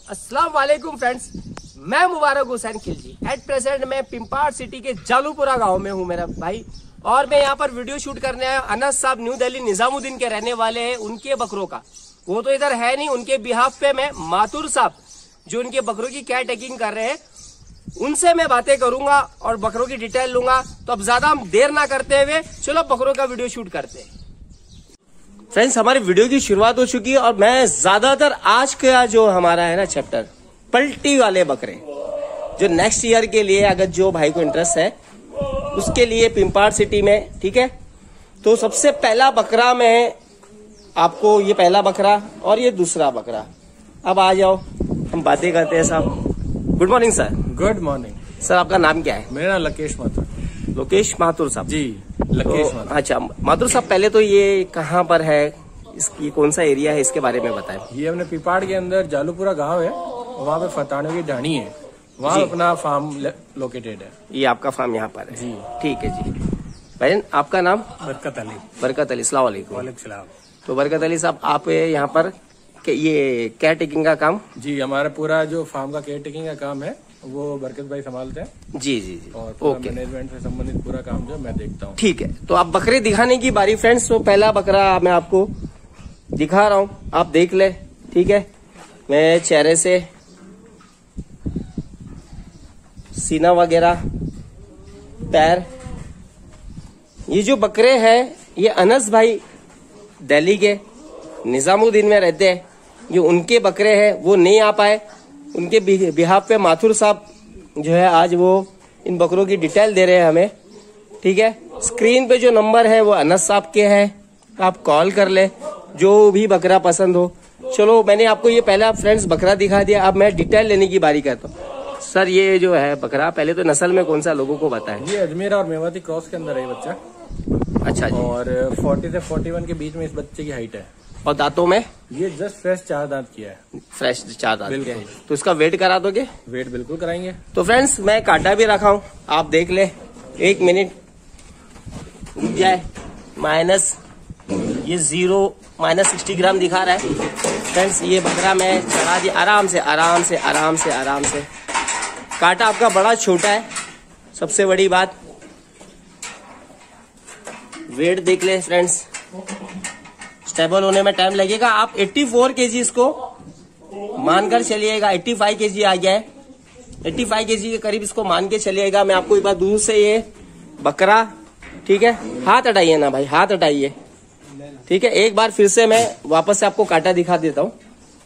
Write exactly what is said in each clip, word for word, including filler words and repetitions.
अस्सलाम वालेकुम फ्रेंड्स, मैं मुबारक हुसैन खिलजी। एट प्रेजेंट मैं पिंपाड़ सिटी के जालूपुरा गांव में हूं मेरा भाई, और मैं यहां पर वीडियो शूट करने आया। अनस साहब न्यू दिल्ली निजामुद्दीन के रहने वाले हैं। उनके बकरों का, वो तो इधर है नहीं, उनके बिहाफ पे मैं माथुर साहब जो उनके बकरों की केयर टेकिंग कर रहे हैं, उनसे मैं बातें करूंगा और बकरों की डिटेल लूंगा। तो अब ज्यादा हम देर ना करते हुए चलो बकरों का वीडियो शूट करते हैं। फ्रेंड्स, हमारी वीडियो की शुरुआत हो चुकी है और मैं ज्यादातर आज का जो हमारा है ना चैप्टर पलटी वाले बकरे, जो नेक्स्ट ईयर के लिए अगर जो भाई को इंटरेस्ट है उसके लिए पिंपाड़ सिटी में, ठीक है। तो सबसे पहला बकरा में आपको, ये पहला बकरा और ये दूसरा बकरा। अब आ जाओ, हम बातें करते हैं साहब। Good morning sir. Good morning sir, आपका नाम क्या है? मेरा लकेश माथुर। लोकेश माथुर साहब जी, लकेश तो, माथुर। अच्छा माथुर साहब, पहले तो ये कहाँ पर है, इसकी कौन सा एरिया है, इसके बारे में बताएं। ये अपने पिपाड़ के अंदर जालूपुरा गांव है, वहाँ पे फतानों की ढाणी है, वहाँ अपना फार्म लोकेटेड है। ये आपका फार्म यहाँ पर है जी, ठीक है जी। भाई, आपका नाम? बरकत अली। बरकत अली। अस्सलाम वालेकुम। वालेकुम सलाम। तो बरकत अली साहब, आप यहाँ पर के ये केयर टेकिंग का काम? जी, हमारा पूरा जो फार्म का केयर टेकिंग का काम है वो बरकत भाई संभालते हैं। जी जी जी, और ओके। मैनेजमेंट से संबंधित पूरा काम जो मैं देखता हूँ। ठीक है, तो आप बकरे दिखाने की बारी फ्रेंड्स। तो पहला बकरा मैं आपको दिखा रहा हूँ, आप देख ले, ठीक है। मैं चेहरे से सीना वगैरह, पैर, ये जो बकरे हैं ये अनस भाई दिल्ली के निजामुद्दीन में रहते हैं। जो उनके बकरे हैं वो नहीं आ पाए, उनके बिहाफ पे माथुर साहब जो है आज वो इन बकरों की डिटेल दे रहे हैं हमें, ठीक है। स्क्रीन पे जो नंबर है वो अनस साहब के हैं, आप कॉल कर ले जो भी बकरा पसंद हो। चलो, मैंने आपको ये पहला फ्रेंड्स बकरा दिखा दिया, अब मैं डिटेल लेने की बारी करता हूँ। सर, ये जो है बकरा, पहले तो नस्ल में कौन सा लोगों को बताएं। ये अजमेर और मेवाती क्रॉस के अंदर है ये बच्चा। अच्छा जी। और चालीस से इकतालीस के बीच में इस बच्चे की हाइट है। और दांतों में? ये जस्ट फ्रेश चार दांत किया है। फ्रेश चार दांत बिल्कुल। के। तो इसका वेट करा दोगे? वेट बिल्कुल कराएंगे। तो फ्रेंड्स, मैं काटा भी रखा हूँ, आप देख ले। एक मिनट रुक जाए। माइनस ये जीरो माइनस सिक्सटी ग्राम दिखा रहा है फ्रेंड्स। ये बकरा मैं चढ़ा दिया आराम से आराम से आराम से आराम से। काटा आपका बड़ा छोटा है, सबसे बड़ी बात। वेट देख ले फ्रेंड्स, स्टेबल होने में टाइम लगेगा। आप चौरासी केजी इसको मानकर चलिएगा। पचासी केजी आ गया है, पचासी केजी के करीब इसको मान के चलिएगा। मैं आपको एक बार दूर से ये बकरा, ठीक है, हाथ हटाइए ना भाई, हाथ हटाइए, ठीक है। एक बार फिर से मैं वापस से आपको काटा दिखा देता हूँ।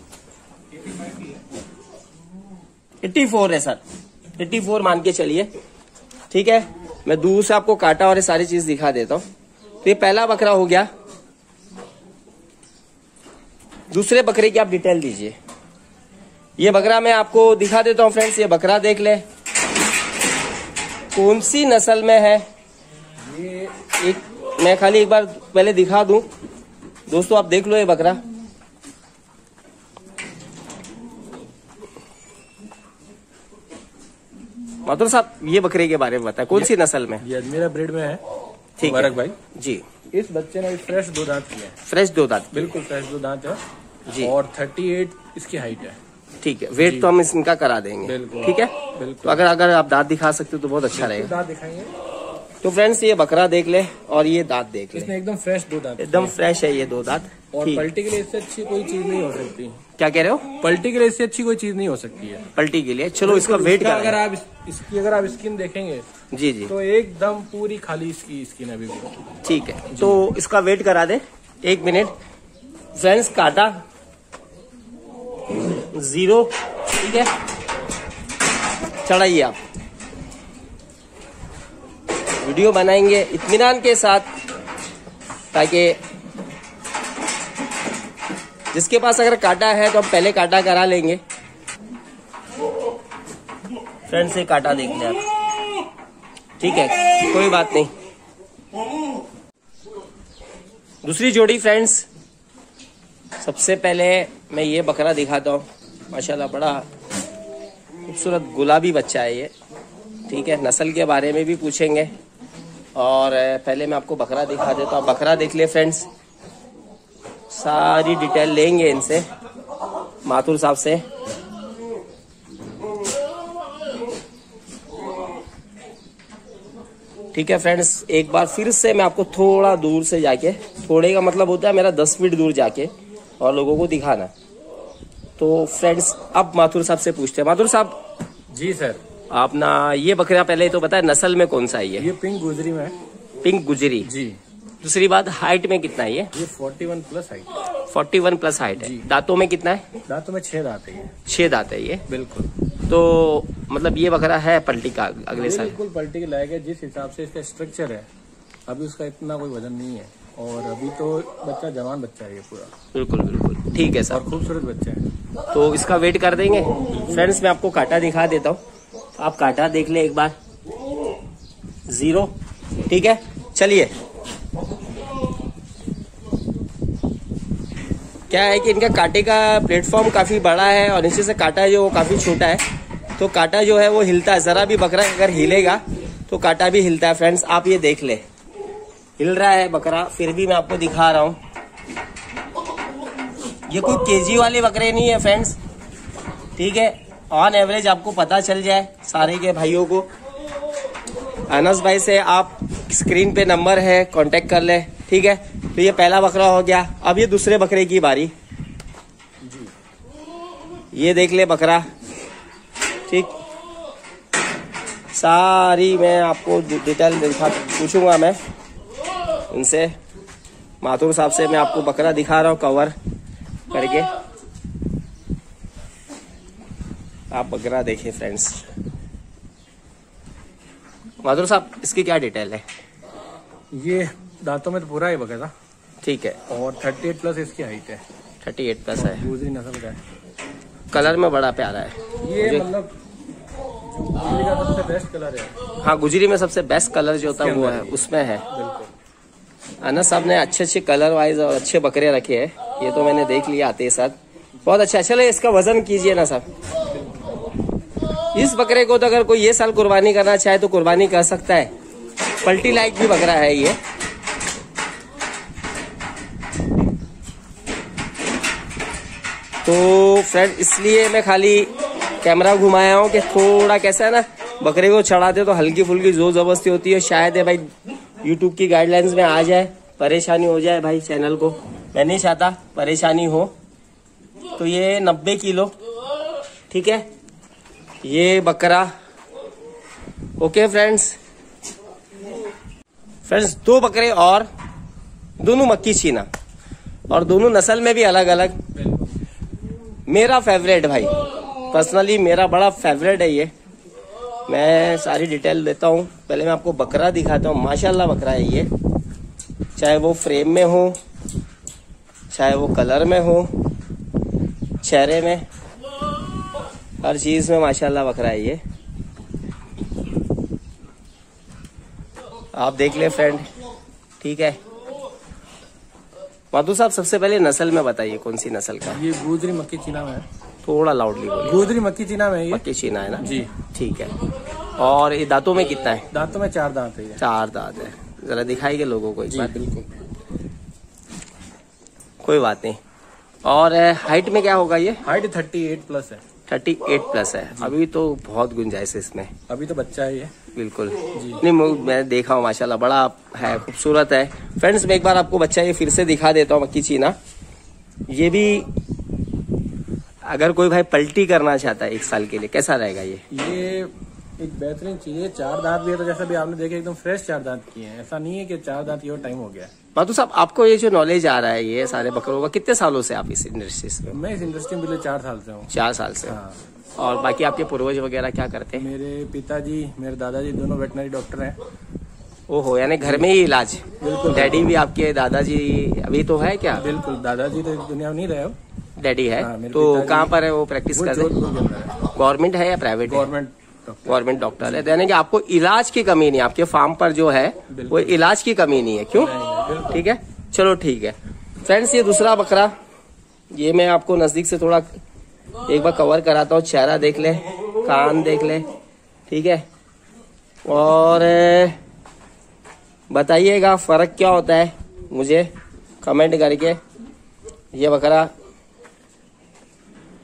चौरासी है सर, चौरासी मान के चलिए, ठीक है। मैं दूर से आपको काटा और ये सारी चीज दिखा देता हूँ। तो ये पहला बकरा हो गया। दूसरे बकरे की आप डिटेल दीजिए। ये बकरा मैं आपको दिखा देता हूँ फ्रेंड्स। ये बकरा देख ले, कौन सी नस्ल में है ये। एक मैं खाली एक बार पहले दिखा दूं दोस्तों, आप देख लो ये बकरा। माथुर साहब, ये बकरे के बारे में बताएं, कौन सी नस्ल में? ये अजमेरा ब्रीड में है। ठीक मुबारक भाई जी। इस बच्चे ने फ्रेश दो दांत किए हैं। फ्रेश दो दांत? बिल्कुल फ्रेश दो दांत है जी। और अड़तीस इसकी हाइट है। ठीक है, वेट तो हम इनका करा देंगे, बिल्कुल, ठीक है। बिल्कुल। तो अगर अगर आप दांत दिखा सकते हो तो बहुत अच्छा रहेगा। दांत दिखाएंगे। तो फ्रेंड्स, ये बकरा देख ले और ये दांत देख ले, इसने एकदम फ्रेश दो दांत, एकदम फ्रेश है ये दो दांत। और पलटी के लिए इससे अच्छी कोई चीज नहीं हो सकती। क्या कह रहे हो? पलटी के लिए इससे अच्छी कोई चीज नहीं हो सकती है। पलटी के लिए? चलो, इसका वेट इसका कर। अगर आप इस, इसकी अगर आप स्किन देखेंगे जी जी, तो एकदम पूरी खाली इसकी स्किन अभी भी। ठीक है। तो इसका वेट करा दे, एक मिनट फ्रेंड्स। काटा जीरो, ठीक है। चढ़ाइए, आप वीडियो बनाएंगे इत्मीनान के साथ, ताकि जिसके पास अगर काटा है तो हम पहले काटा करा लेंगे। फ्रेंड्स, से काटा देख लें आप, ठीक है, कोई बात नहीं। दूसरी जोड़ी फ्रेंड्स, सबसे पहले मैं ये बकरा दिखाता हूँ। माशाल्लाह बड़ा खूबसूरत गुलाबी बच्चा है ये, ठीक है। नस्ल के बारे में भी पूछेंगे और पहले मैं आपको बकरा दिखा देता हूँ। बकरा देख ले फ्रेंड्स, सारी डिटेल लेंगे इनसे, माथुर साहब से। ठीक है फ्रेंड्स, एक बार फिर से मैं आपको थोड़ा दूर से जाके, थोड़े का मतलब होता है मेरा दस फीट दूर जाके और लोगों को दिखाना। तो फ्रेंड्स अब माथुर साहब से पूछते हैं। माथुर साहब जी सर, अपना ये बकरा पहले तो बताए नस्ल में कौन सा है? ये ये पिंक गुजरी में है। पिंक गुजरी जी। दूसरी बात, हाइट में कितना है ये? ये इकतालीस प्लस हाइट। इकतालीस प्लस हाइट है। दांतों में कितना है? दांतों में छह दांत है ये। छह दांत है ये। बिल्कुल। तो मतलब ये बकरा है पलटी का अगले साल? बिल्कुल पलटी के लायक है। जिस हिसाब से इसका स्ट्रक्चर है, अभी उसका इतना कोई वजन नहीं है और अभी तो बच्चा जवान बच्चा है ये पूरा। बिल्कुल बिल्कुल ठीक है सर, और खूबसूरत बच्चा है। तो इसका वेट कर देंगे। फ्रेंड्स मैं आपको कांटा दिखा देता हूँ, आप कांटा देख ले एक बार। जीरो, ठीक है। चलिए, क्या है कि इनका कांटे का प्लेटफॉर्म काफी बड़ा है और नीचे से कांटा जो वो काफी छोटा है, तो कांटा जो है वो हिलता है। जरा भी बकरा अगर हिलेगा तो कांटा भी हिलता है। फ्रेंड्स आप ये देख ले, हिल रहा है बकरा, फिर भी मैं आपको दिखा रहा हूँ। ये कोई केजी वाले बकरे नहीं है फ्रेंड्स, ठीक है। ऑन एवरेज आपको पता चल जाए सारे के भाइयों को। अनस भाई से आप स्क्रीन पे नंबर है, कांटेक्ट कर ले, ठीक है। तो ये पहला बकरा हो गया। अब ये दूसरे बकरे की बारी। जी। ये देख ले बकरा, ठीक। सारी मैं आपको डिटेल दिखा पूछूंगा मैं इनसे। माथुर साहब से मैं आपको बकरा दिखा रहा हूँ कवर करके। आप बकरा देखिए फ्रेंड्स। माथुर साहब इसकी क्या डिटेल है? ये दांतों में तो पूरा ही बकरा, ठीक है। और अड़तीस प्लस इसकी हाइट है। अड़तीस प्लस है। गुजरी नस्ल का है। कलर में बड़ा प्यारा है ये मतलब गुजरी का सबसे बेस्ट कलर है। हाँ, गुजरी में सबसे बेस्ट कलर जो होता है वो है, उसमें है। बिल्कुल। अनस साहब ने अच्छे अच्छे कलर वाइज और अच्छे बकरे रखे हैं। ये तो मैंने देख लिया आते साथ, बहुत अच्छा। चले इसका वजन कीजिए ना साहब। इस बकरे को तो अगर कोई ये साल कुर्बानी करना चाहे तो कुर्बानी कर सकता है। पलटी लाइक भी बकरा है ये। तो फ्रेंड इसलिए मैं खाली कैमरा घुमाया हूँ कि थोड़ा कैसा है ना, बकरे को चढ़ाते तो हल्की फुल्की जोर जबरदस्ती होती है। शायद है भाई यूट्यूब की गाइडलाइंस में आ जाए, परेशानी हो जाए भाई चैनल को। मैं नहीं चाहता परेशानी हो। तो ये नब्बे किलो, ठीक है, ये बकरा। ओके फ्रेंड्स, फ्रेंड्स दो बकरे और दोनों मक्की चीना और दोनों नस्ल में भी अलग अलग। मेरा फेवरेट भाई, पर्सनली मेरा बड़ा फेवरेट है ये। मैं सारी डिटेल देता हूँ। पहले मैं आपको बकरा दिखाता हूँ। माशाल्लाह बकरा है ये, चाहे वो फ्रेम में हो, चाहे वो कलर में हो, चेहरे में, हर चीज में माशाल्लाह बकरा है ये। आप देख ले फ्रेंड, ठीक है। माधु साहब सबसे पहले नस्ल में बताइए कौन सी नस्ल का? ये गुजरी मक्की चीना में है। थोड़ा लाउडली बोलिए। गुजरी मक्की चीना में है ये। मक्की चीना है ना जी, ठीक है। और ये दांतों में कितना है? दांतों में चार दांत है ये। चार दांत है। जरा दिखाइए लोगों को एक बार। बिल्कुल। कोई बात नहीं। और हाइट में क्या होगा ये? हाइट अड़तीस प्लस है। अड़तीस प्लस है। अभी तो बहुत गुंजाइश है इसमें। अभी तो बच्चा है ये। बिल्कुल नहीं, मैं देखा हूँ माशाल्लाह बड़ा है, खूबसूरत है। फ्रेंड्स मैं एक बार आपको बच्चा ये फिर से दिखा देता हूँ मक्की चीना। ये भी अगर कोई भाई पलटी करना चाहता है एक साल के लिए, कैसा रहेगा ये? ये एक बेहतरीन चीज है। चार दांत भी है, तो जैसा भी आपने देखे एकदम फ्रेश चार दांत किए हैं। ऐसा नहीं है कि चार दांत ये टाइम हो गया। माधु साहब आपको ये जो नॉलेज आ रहा है ये सारे बकरों का, कितने सालों से आप इस इंडस्ट्री में? मैं इस इंडस्ट्री में पिछले चार साल से हूँ। चार साल से। हाँ। और बाकी आपके पूर्वज वगैरह क्या करते हैं? मेरे पिताजी, मेरे दादाजी दोनों वेटनरी डॉक्टर हैं। ओहो, यानी घर में ही इलाज? बिल्कुल। डैडी भी आपके, दादाजी अभी तो है क्या? बिल्कुल, दादाजी तो दुनिया में नहीं रहे हो। डैडी है। हाँ, मेरे तो पिताजी- कहाँ पर है वो प्रैक्टिस वो करते हैं? जोधपुर के अंदर है। गवर्नमेंट है या private? Government doctor. Government doctor है, यानी कि आपको इलाज की कमी नहीं, आपके फार्म पर जो है वो इलाज की कमी नहीं है। क्यों? ठीक है, चलो ठीक है। फ्रेंड्स ये दूसरा बकरा, ये मैं आपको नजदीक से थोड़ा एक बार कवर कराता हूँ। चेहरा देख ले, कान देख ले, ठीक है। और बताइएगा फर्क क्या होता है मुझे कमेंट करके। ये बकरा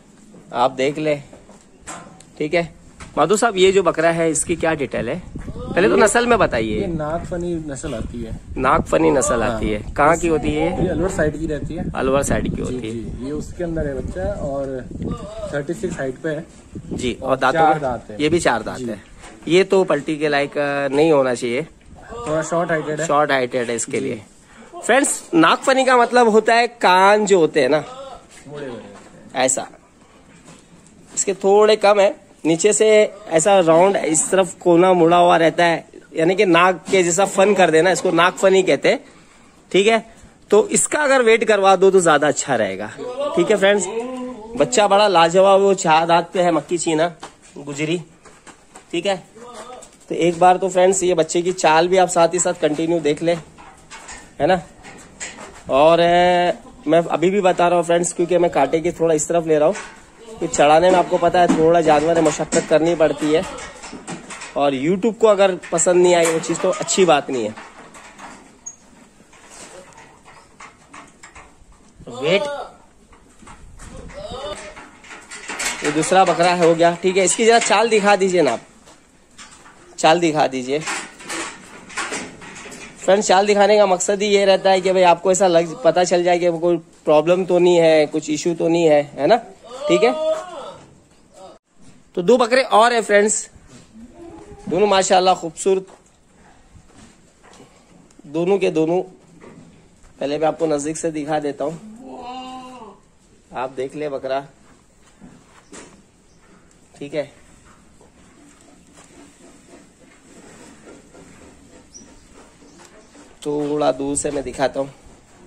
आप देख ले, ठीक है। माधु साहब ये जो बकरा है इसकी क्या डिटेल है? पहले तो नस्ल में बताइए। ये नागफनी नस्ल आती है। नागफनी नस्ल हाँ। आती है, कहाँ की होती है? ये अलवर साइड की रहती है। अलवर साइड की जी, होती है जी, ये उसके अंदर है बच्चा और छत्तीस हाइट पे है जी। और और दांतों चार में? दांत है। ये भी चार दांत जी। है। ये तो पलटी के लायक नहीं होना चाहिए, थोड़ा शॉर्ट हाइटेड है। शॉर्ट हाइटेड है इसके लिए। फ्रेंड्स, नागफनी का मतलब होता है कान जो होते हैं ना, मुड़े हुए ऐसा। इसके थोड़े कम है, नीचे से ऐसा राउंड इस तरफ कोना मुड़ा हुआ रहता है, यानी कि नाक के जैसा फन कर देना, इसको नागफनी कहते हैं। ठीक है, तो इसका अगर वेट करवा दो तो ज्यादा अच्छा रहेगा। ठीक है फ्रेंड्स, बच्चा बड़ा लाजवाब, वो चार दांत पे है, मक्की चीना गुजरी। ठीक है, तो एक बार तो फ्रेंड्स ये बच्चे की चाल भी आप साथ ही साथ कंटिन्यू देख ले, है ना। और ए, मैं अभी भी बता रहा हूँ फ्रेंड्स, क्योंकि मैं कांटे की थोड़ा इस तरफ ले रहा हूँ, कि चढ़ाने में आपको पता है थोड़ा जानवर मशक्कत करनी पड़ती है, और यूट्यूब को अगर पसंद नहीं आई वो चीज तो अच्छी बात नहीं है। वेट, ये दूसरा बकरा हो गया। ठीक है, इसकी जरा चाल दिखा दीजिए ना आप, चाल दिखा दीजिए फ्रेंड्स। चाल दिखाने का मकसद ही ये रहता है कि भाई आपको ऐसा लग पता चल जाए कि कोई प्रॉब्लम तो नहीं है, कुछ इशू तो नहीं है, है ना। ठीक है, तो दो बकरे और है फ्रेंड्स, दोनों माशाल्लाह खूबसूरत, दोनों के दोनों। पहले मैं आपको नजदीक से दिखा देता हूं, आप देख ले बकरा। ठीक है, थोड़ा दूर से मैं दिखाता हूं।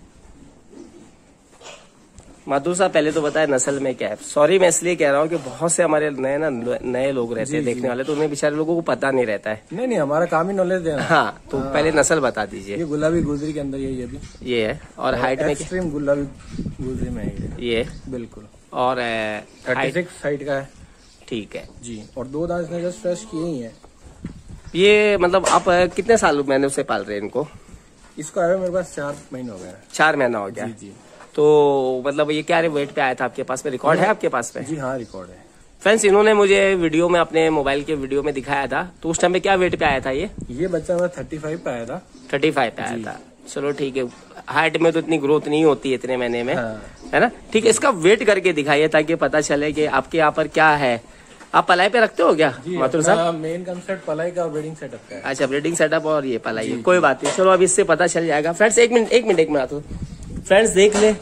माधुर साहब, पहले तो बताए नस्ल में क्या है। सॉरी, मैं इसलिए कह रहा हूँ कि बहुत से हमारे नए ना नए लोग रहते हैं देखने वाले, तो उन्हें बेचारे लोगों को पता नहीं रहता है। नहीं नहीं, हमारा काम ही नॉलेज देना। हाँ, तो हाँ। पहले नस्ल बता दीजिए। ये गुलाबी गुजरी के अंदर ये ये भी ये है, और हाइट में एक्सट्रीम गुलाबी गुजरी में है ये, बिल्कुल। और थर्टी सिक्स हाइट का है। ठीक है जी, और दो दांत इसने जस्ट फ्रेश किए ही है। ये मतलब आप कितने साल मैंने उसे पाल रहे हैं इनको? इसको आया मेरे पास चार महीने हो गए। चार महीना हो गया। जी जी। तो मतलब ये क्या वेट पे आया था आपके पास में? रिकॉर्ड है आपके पास में? जी हाँ, रिकॉर्ड है फ्रेंड्स। इन्होंने मुझे वीडियो में, अपने मोबाइल के वीडियो में दिखाया था, तो उस टाइम पे क्या वेट पे आया था ये? ये बच्चा मेरा थर्टी फाइव पे आया था। थर्टी फाइव पे आया था, चलो ठीक है। हाइट में तो इतनी ग्रोथ नहीं होती है इतने महीने में, हाँ। है ना। ठीक है, इसका वेट करके दिखाइए ताकि पता चले कि आपके यहाँ पर क्या है। आप पलाई पे रखते हो क्या माथुर साहब? मेन कंसेप्ट पलाई का और ब्रीडिंग सेटअप का है। अच्छा, ब्रीडिंग सेटअप और ये पलाई है, कोई बात नहीं। चलो अब इससे पता चल जाएगा फ्रेंड्स। एक मिनट एक मिनट एक मिनट तो फ्रेंड्स देख ले,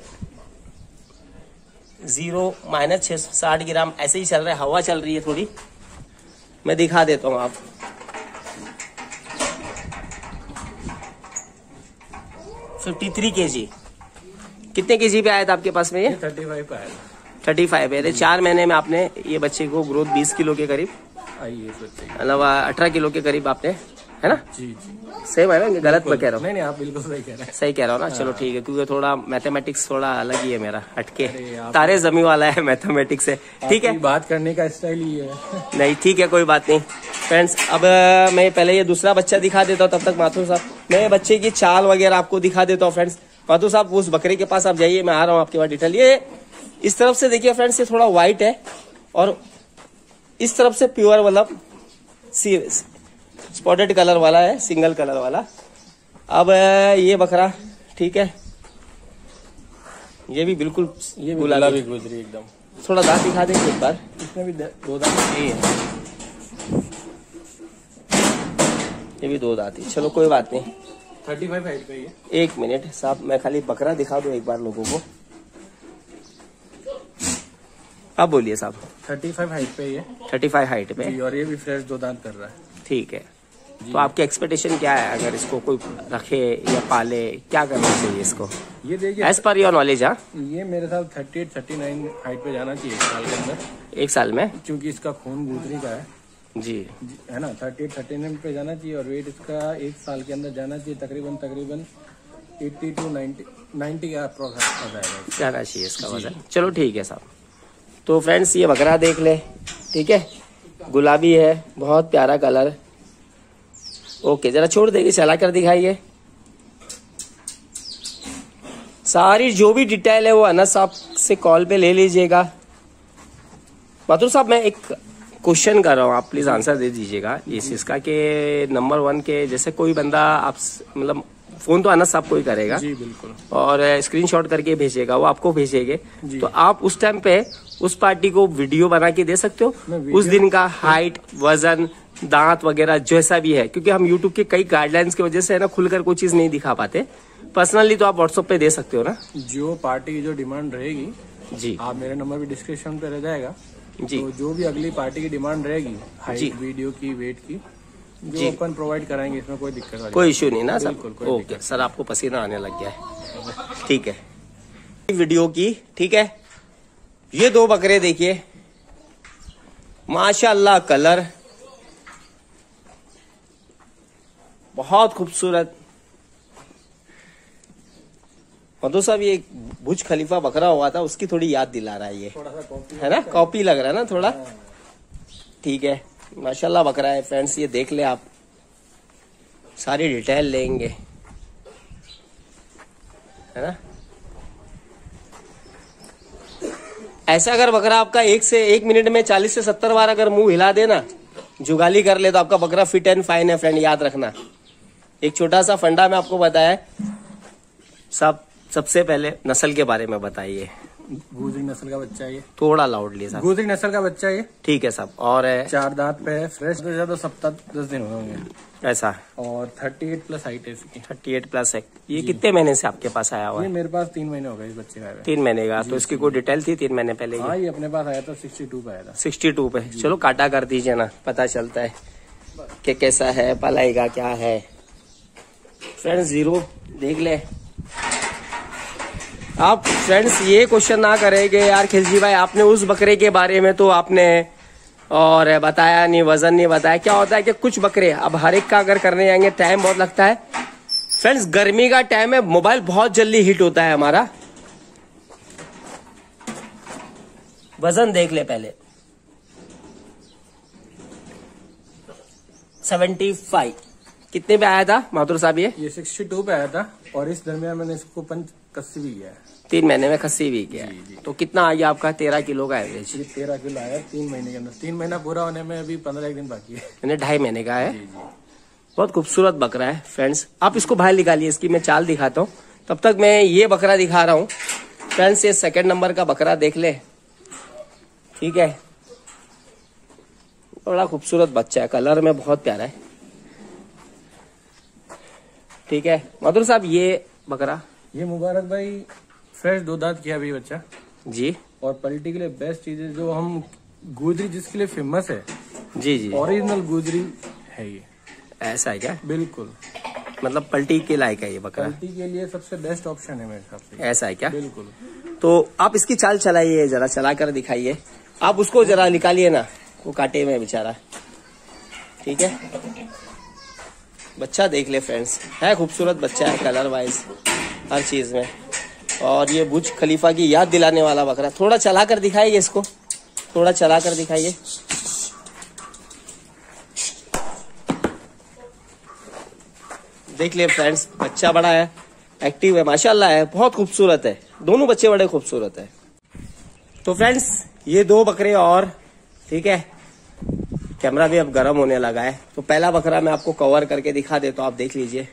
जीरो माइनस छह सौ साठ ग्राम ऐसे ही चल रहा है, हवा चल रही है थोड़ी, मैं दिखा देता हूँ आप। फिफ्टी थ्री के जी, कितने के जी पे आया था आपके पास में ये? थर्टी फाइव पे आया था। थर्टी फाइव है। चार महीने में आपने ये बच्चे को ग्रोथ बीस किलो के करीब, आई है इस बच्चे की। मतलब अठारह किलो के करीब आपने, है ना? जी जी, सही है ना, गलत मैं कह रहा हूँ? नहीं नहीं, आप बिल्कुल सही कह रहे हैं। सही कह रहा हूँ ना? चलो ठीक है, क्योंकि थोड़ा मैथमेटिक्स थोड़ा अलग ही है मेरा, हटके तारे जमी वाला है मैथमेटिक्स से। ठीक है, बात करने का स्टाइल ही है। नहीं ठीक है, कोई बात नहीं फ्रेंड्स। अब अ, मैं पहले ये दूसरा बच्चा दिखा देता हूँ, तब तक माथुर साहब मैं बच्चे की चाल वगैरह आपको दिखा देता हूँ फ्रेंड्स। माथुर साहब उस बकरे के पास आप जाइए, मैं आ रहा हूँ आपके पास डिटेल। ये इस तरफ से देखिए फ्रेंड्स, ये थोड़ा व्हाइट है, और इस तरफ से प्योर मतलब स्पॉटेड कलर वाला है, सिंगल कलर वाला। अब ये बकरा, ठीक है, ये भी बिल्कुल ये भी गुलाबी गुजरी एकदम। थोड़ा दांत दिखा देंगे एक बार, इसमें भी दो दांत ये है, ये भी दो दांत है। चलो कोई बात नहीं, थर्टी फाइव हाइट पे ये। एक मिनट साहब, मैं खाली बकरा दिखा दूं एक बार लोगों को। आप बोलिए साहब। थर्टी फाइव हाइट पे ये। थर्टी फाइव हाइट पे, और ये भी फ्रेश दो दांत कर रहा है। ठीक है, तो आपके एक्सपेक्टेशन क्या है अगर इसको कोई रखे या पाले, क्या करना चाहिए इसको? ये देखिए, एज पर योर नॉलेज। हाँ, ये मेरे साथ thirty eight thirty nine height पे जाना चाहिए एक साल के अंदर, एक साल में, क्योंकि इसका खून गुजरी का है जी, है ना। थर्टी एट थर्टी नाइन पे जाना चाहिए, और वेट इसका एक साल के अंदर जाना चाहिए तकरीबन तकरीबन एट्टी टू नाइन्टी नाइन्टी का अप्रोक्स जाना चाहिए इसका वजन। चलो ठीक है साहब। तो फ्रेंड्स ये बकरा देख ले, ठीक है, गुलाबी है, बहुत प्यारा कलर। ओके, जरा छोड़ देगी, चला कर दिखाइए। सारी जो भी डिटेल है वो अनस साहब से कॉल पे ले लीजिएगा। माथुर साहब मैं एक क्वेश्चन कर रहा हूँ, आप प्लीज आंसर दे दीजिएगा इस इसका कि नंबर वन के जैसे कोई बंदा आप मतलब फोन तो अनस साहब को ही करेगा जी बिल्कुल, और स्क्रीनशॉट करके भेजेगा, वो आपको भेजेंगे, तो आप उस टाइम पे उस पार्टी को वीडियो बना के दे सकते हो उस दिन का, हाइट, वजन, दांत वगैरह जैसा भी है, क्योंकि हम यूट्यूब के कई गाइडलाइंस की वजह से है ना खुलकर कोई चीज नहीं दिखा पाते। पर्सनली तो आप व्हाट्सएप पे दे सकते हो ना। जो पार्टी की जो डिमांड रहेगी जी, आप मेरा नंबर भी डिस्क्रिप्शन पे रह जाएगा जी, तो जो भी अगली पार्टी की डिमांड रहेगी, हाइट, वीडियो की, वेट की, जो अपन प्रोवाइड कराएंगे, इसमें कोई दिक्कत वाली कोई इश्यू नहीं ना सर। बिल्कुल, कोई ओके सर, आपको पसीना आने लग गया है, ठीक है। वीडियो की, ठीक है। ये दो बकरे देखिए, माशाल्लाह, कलर बहुत खूबसूरत। मधु साहब, ये बुर्ज खलीफा बकरा हुआ था, उसकी थोड़ी याद दिला रहा है ये, थोड़ा सा कॉपी है ना, कॉपी लग रहा है ना थोड़ा, ठीक है। माशाल्लाह बकरा है फ्रेंड्स, ये देख ले आप, सारी डिटेल लेंगे, है ना। ऐसा अगर बकरा आपका एक से एक मिनट में चालीस से सत्तर बार अगर मुंह हिला देना, जुगाली कर ले, तो आपका बकरा फिट एंड फाइन है फ्रेंड, याद रखना। एक छोटा सा फंडा मैं आपको बताया सब। सबसे पहले नस्ल के बारे में बताइए। गुजरी नस्ल का बच्चा है ये, थोड़ा लाउडली साहब। गुजरी नस्ल का बच्चा है ये, ठीक है साहब। और चार दांत पे है, फ्रेश तो ज्यादा सप्ताह दस दिन हो होंगे ऐसा, और थर्टी एट प्लस हाइट है इसकी। थर्टी एट प्लस है। ये कितने महीने से आपके पास आया हुआ ये है? मेरे पास तीन महीने हो गए इस बच्चे का। तीन महीने का। तो इसकी कोई डिटेल थी तीन महीने पहले? हाँ, ये अपने पास आया था सिक्सटी टू पे आया था। सिक्सटी टू पे। चलो काटा कर दीजिए ना, पता चलता है कि कैसा है, पलाएगा क्या है। फ्रेंड्स जीरो देख ले आप। फ्रेंड्स ये क्वेश्चन ना करें कि यार खिलजी भाई आपने उस बकरे के बारे में तो आपने और बताया नहीं, वजन नहीं बताया। क्या होता है कि कुछ बकरे, अब हर एक का अगर करने जाएंगे टाइम बहुत लगता है। फ्रेंड्स गर्मी का टाइम है, मोबाइल बहुत जल्दी हीट होता है हमारा। वजन देख ले पहले, सेवेंटी फाइव। कितने पे आया था माथुर साहब? ये ये सिक्सटी टू पे आया था, और इस दरमियान मैंने इसको पंच कस्सी भी किया है। तीन महीने में खस्सी भी किया है। तो कितना आ गया आपका? तेरह किलो का एवरेज। ये तेरह किलो आया तीन महीने के अंदर। तीन महीना पूरा होने में अभी पंद्रह एक दिन बाकी है। यानी ढाई महीने का है। जी जी। बहुत खूबसूरत बकरा है फ्रेंड्स। आप इसको बाहर निकालिए, इसकी मैं चाल दिखाता हूँ। तब तक मैं ये बकरा दिखा रहा हूँ फ्रेंड्स। ये सेकंड नंबर का बकरा देख ले, ठीक है। बड़ा खूबसूरत बच्चा है, कलर में बहुत प्यारा है, ठीक है। मधुर साहब ये बकरा, ये मुबारक भाई फ्रेश दो दांत किया अभी बच्चा जी। और पलटी के लिए बेस्ट चीज है जो हम गुजरी जिसके लिए फेमस है, जी जी, ओरिजिनल गुजरी है ये। ऐसा है क्या? बिल्कुल, मतलब पलटी के लायक है ये बकरा? पलटी के लिए सबसे बेस्ट ऑप्शन है मेरे हिसाब से। ऐसा है क्या? बिल्कुल। तो आप इसकी चाल चलाइए, जरा चला कर दिखाइए। आप उसको जरा निकालिए ना, वो कांटे में बेचारा, ठीक है। बच्चा देख ले फ्रेंड्स, है खूबसूरत बच्चा है, कलर वाइज हर चीज में। और ये बुर्ज खलीफा की याद दिलाने वाला बकरा। थोड़ा चला कर दिखाइए इसको, थोड़ा चला कर दिखाइए। देख ले फ्रेंड्स, बच्चा बड़ा है, एक्टिव है, माशाल्लाह है, बहुत खूबसूरत है। दोनों बच्चे बड़े खूबसूरत है। तो फ्रेंड्स ये दो बकरे और, ठीक है। कैमरा भी अब गर्म होने लगा है, तो पहला बकरा मैं आपको कवर करके दिखा देता हूं, आप देख लीजिए।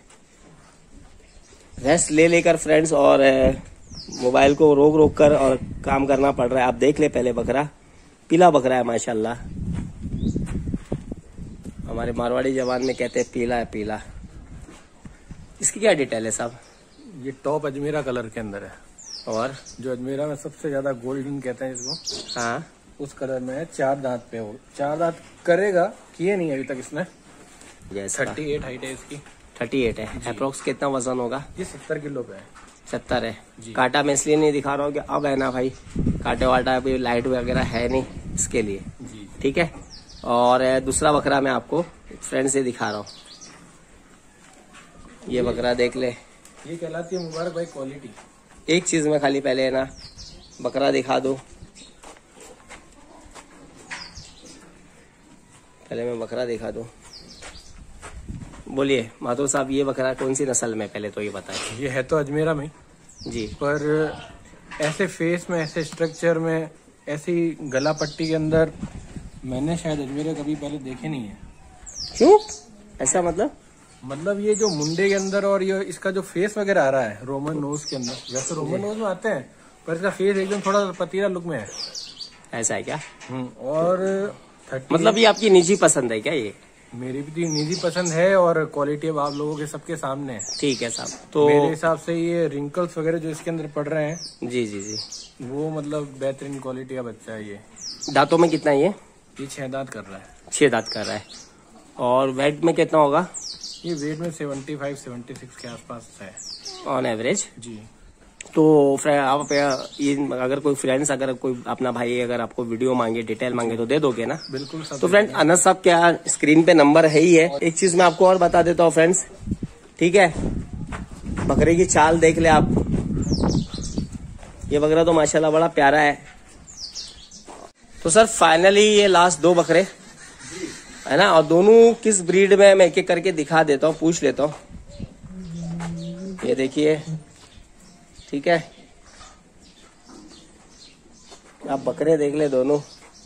रेस्ट ले लेकर फ्रेंड्स, और मोबाइल को रोक रोक कर और काम करना पड़ रहा है। आप देख ले पहले बकरा, पीला बकरा है माशाल्लाह। हमारे मारवाड़ी जबान में कहते हैं पीला है, पीला। इसकी क्या डिटेल है साहब? ये टॉप अजमेरा कलर के अंदर है, और जो अजमेरा में सबसे ज्यादा गोल्डन कहते हैं इसको, हाँ, उस कलर में है। चार दांत पे हो, चार दांत करेगा, किए नहीं अभी तक इसने। थर्टी एट हाइट है इसकी। थर्टी एट है। अप्रोक्स कितना वजन होगा? ये सत्तर किलो पे है। सत्तर है। कांटा मैं इसलिए नहीं दिखा रहा हूँ कि अब है ना भाई, कांटे वाटा भी लाइट वगैरह है नहीं इसके लिए, जी, ठीक है। और दूसरा बकरा मैं आपको फ्रेंड से दिखा रहा हूँ। ये बकरा देख ले, ये कहलाती है मुबारक भाई क्वालिटी। एक चीज में खाली पहले है ना बकरा दिखा दो, पहले मैं बकरा दिखा दूं। बोलिए माथुर साहब, ये बकरा कौन सी नस्ल में, पहले तो ये बताएं। ये है तो अजमेरा में जी, पर ऐसे फेस में, ऐसे स्ट्रक्चर में, ऐसी गला पट्टी के अंदर मैंने शायद अजमेर कभी पहले देखे नहीं है। क्यों ऐसा? मतलब मतलब ये जो मुंडे के अंदर और ये इसका जो फेस वगैरह आ रहा है रोमन नोज के अंदर, वैसे रोमन नोज में आते हैं पर इसका फेस एकदम थोड़ा पतीला लुक में है। ऐसा है क्या? और थर्टी मतलब ये आपकी निजी पसंद है क्या? ये मेरी भी निजी पसंद है और क्वालिटी अब आप लोगों के सबके सामने है। ठीक है साहब। तो मेरे हिसाब से ये रिंकल्स वगैरह जो इसके अंदर पड़ रहे हैं, जी जी जी, वो मतलब बेहतरीन क्वालिटी का बच्चा है। ये दांतों में कितना है ये? ये छह दांत कर रहा है। छह दांत कर रहा है। और वेट में कितना होगा? ये वेट में सेवेंटी फाइव सेवेंटी सिक्स के आसपास है ऑन एवरेज। जी। तो फ्रेंड आप ये अगर कोई फ्रेंड्स अगर कोई अपना भाई अगर आपको वीडियो मांगे, डिटेल मांगे तो दे दोगे ना? बिल्कुल सब। तो फ्रेंड अनस साहब क्या स्क्रीन पे नंबर है ही है। एक चीज मैं आपको और बता देता हूँ फ्रेंड्स, ठीक है? बकरे की चाल देख ले आप। ये बकरा तो माशाल्लाह बड़ा प्यारा है। तो सर फाइनली ये लास्ट दो बकरे है ना, और दोनों किस ब्रीड में मैं एक एक करके दिखा देता हूँ, पूछ लेता हूँ। ये देखिए, ठीक है? आप बकरे देख ले दोनों,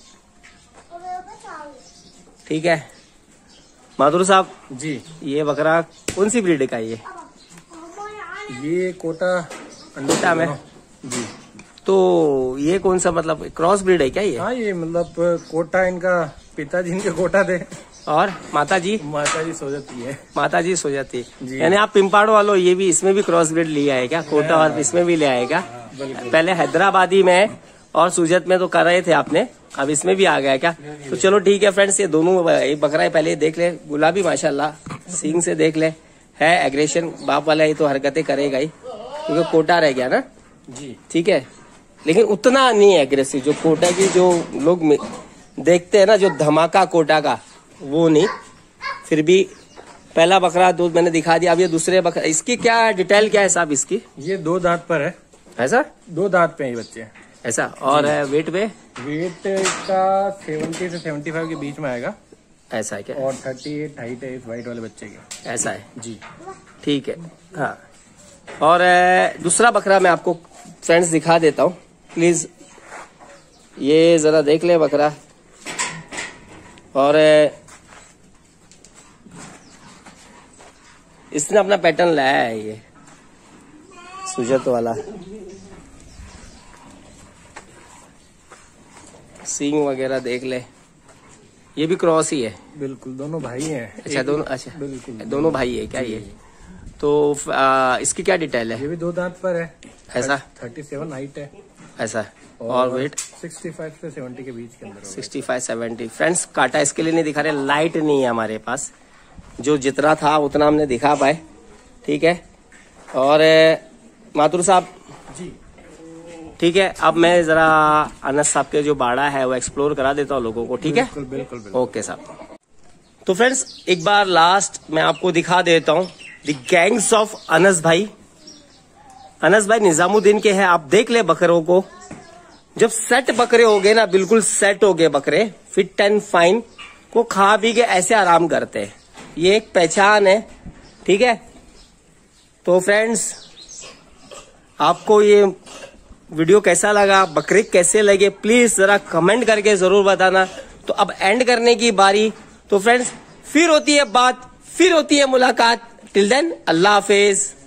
ठीक है? माधुर साहब जी, ये बकरा कौन सी ब्रीड का है ये? ये कोटा कोटा में जी। तो ये कौन सा मतलब क्रॉस ब्रीड है क्या ये? हाँ, ये मतलब कोटा इनका पिताजी इनके कोटा थे और माता जी माता जी सो जाती है। माता जी सो जाती है। यानी आप पिंपाड़ वालों ये भी इसमें भी क्रॉस ब्रीड लिया है क्या? कोटा और इसमें भी लिया है क्या? पहले हैदराबादी में और सूजत में तो कर रहे थे आपने, अब इसमें भी आ गया क्या? तो चलो ठीक है फ्रेंड्स, ये दोनों एक बकरा है, पहले देख ले। गुलाबी माशाल्लाह, सींग से देख ले, है एग्रेशन बाप वाला, ये तो हरकतें करेगा ही क्योंकि कोटा रह गया ना जी। ठीक है, लेकिन उतना नहीं है एग्रेसिव जो कोटा की जो लोग देखते हैं ना, जो धमाका कोटा का, वो नहीं। फिर भी पहला बकरा दूध मैंने दिखा दिया। अब ये दूसरे बकरा, इसकी क्या डिटेल क्या है साहब इसकी? ये दो दांत पर है। ऐसा? दो दांत पे है ये बच्चे। ऐसा। और वेट पे? वेट का सेवेंटी से सेवेंटी फाइव के बीच में आएगा। ऐसा है क्या? और थर्टी एट हाइट है इस व्हाइट वाले बच्चे की। ऐसा है जी, ठीक है। हाँ, और दूसरा बकरा मैं आपको फ्रेंड्स दिखा देता हूँ, प्लीज ये जरा देख ले बकरा। और इसने अपना पैटर्न लाया है, ये सुजत वाला, सींग वगैरह देख ले। ये भी क्रॉस ही है? बिल्कुल, दोनों भाई हैं। अच्छा दोनों, अच्छा बिल्कुल दोनों भाई है क्या ये? तो आ, इसकी क्या डिटेल है? ये भी दो दांत पर है। ऐसा? थर्टी सेवन हाइट है। ऐसा। और वेट? सिक्सटी फाइव से सेवेंटी के बीच के अंदर होगा। Sixty five seventy. फ्रेंड्स काटा इसके लिए नहीं दिखा रहे, लाइट नहीं है हमारे पास, जो जितना था उतना हमने दिखा पाए, ठीक है? और माथुर साहब जी, ठीक है, अब मैं जरा अनस साहब के जो बाड़ा है वो एक्सप्लोर करा देता हूँ लोगों को, ठीक है? बिल्कुल बिल्कुल बिल्कुल। ओके साहब। तो फ्रेंड्स एक बार लास्ट मैं आपको दिखा देता हूँ द गैंग्स ऑफ अनस भाई। अनस भाई निजामुद्दीन के हैं, आप देख ले बकरों को। जब सेट बकरे हो गए ना, बिल्कुल सेट हो गए बकरे, फिट एंड फाइन, को खा पी के ऐसे आराम करते हैं, ये एक पहचान है, ठीक है? तो फ्रेंड्स आपको ये वीडियो कैसा लगा, बकरे कैसे लगे, प्लीज जरा कमेंट करके जरूर बताना। तो अब एंड करने की बारी। तो फ्रेंड्स फिर होती है बात, फिर होती है मुलाकात। टिल देन अल्लाह हाफिज।